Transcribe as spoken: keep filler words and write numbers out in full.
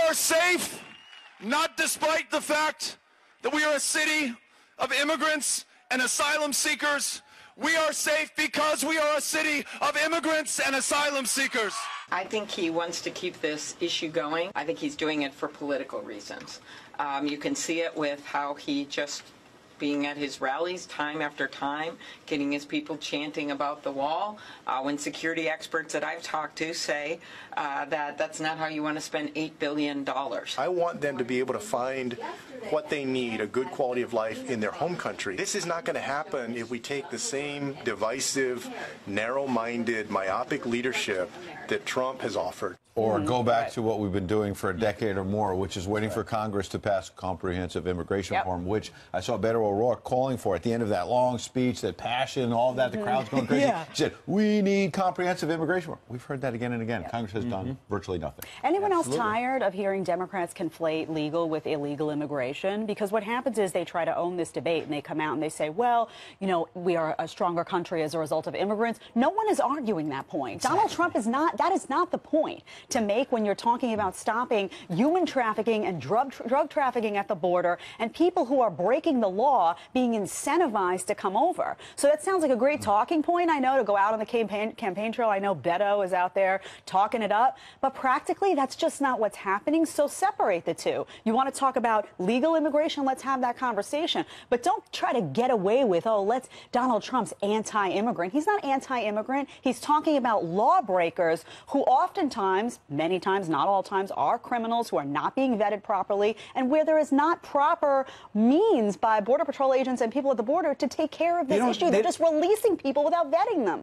are safe, not despite the fact that we are a city of immigrants and asylum seekers. We are safe because we are a city of immigrants and asylum seekers. I think he wants to keep this issue going. I think he's doing it for political reasons. Um, you can see it with how he just being at his rallies time after time, getting his people chanting about the wall, uh, when security experts that I've talked to say uh, that that's not how you want to spend eight billion dollars. I want them to be able to find what they need, a good quality of life in their home country. This is not going to happen if we take the same divisive, narrow-minded, myopic leadership that Trump has offered. Or go back to what we've been doing for a decade or more, which is waiting for Congress to pass comprehensive immigration Yep. reform, which I saw Beto O'Rourke calling for at the end of that long speech, that passion, all of that, the crowd's going crazy. Yeah. She said, we need comprehensive immigration reform. We've heard that again and again. Yep. Congress has done virtually nothing. Anyone Absolutely. else tired of hearing Democrats conflate legal with illegal immigration? Because what happens is they try to own this debate and they come out and they say, well, you know, we are a stronger country as a result of immigrants. No one is arguing that point. Exactly. Donald Trump is not, that is not the point to make when you're talking about stopping human trafficking and drug, drug trafficking at the border and people who are breaking the law being incentivized to come over. So that sounds like a great talking point, I know, to go out on the campaign, campaign trail. I know Beto is out there talking it up, but practically that's just not what's happening. So separate the two. You want to talk about legal immigration? Let's have that conversation. But don't try to get away with, oh, let's, Donald Trump's anti-immigrant. He's not anti-immigrant. He's talking about lawbreakers who oftentimes, many times, not all times, are criminals who are not being vetted properly, and where there is not proper means by Border Patrol agents and people at the border to take care of this issue. They're just releasing people without vetting them.